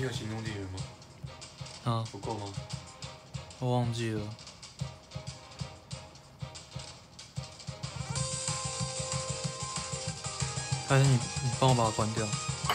你有行动电源吗？ 啊， 不够吗？ 我忘记了。还是你帮我把它关掉。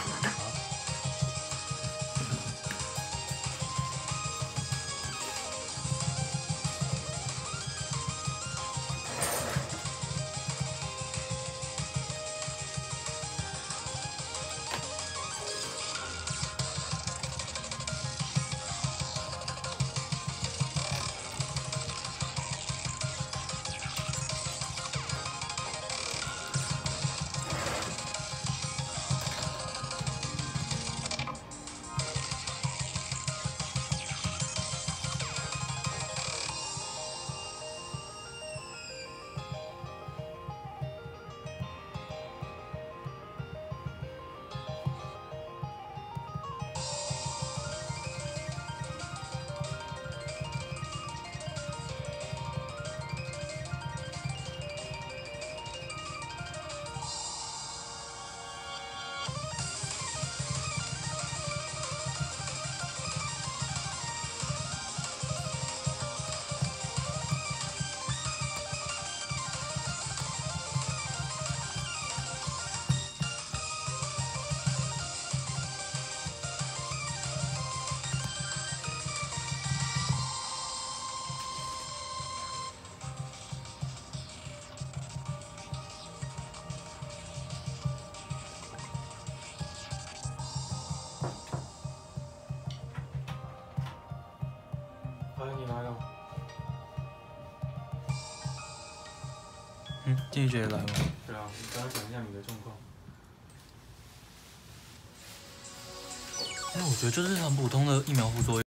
你来了。 经济学来吗？ 对啊，你刚刚讲一下你的状况。 我觉得就是很普通的疫苗副作用。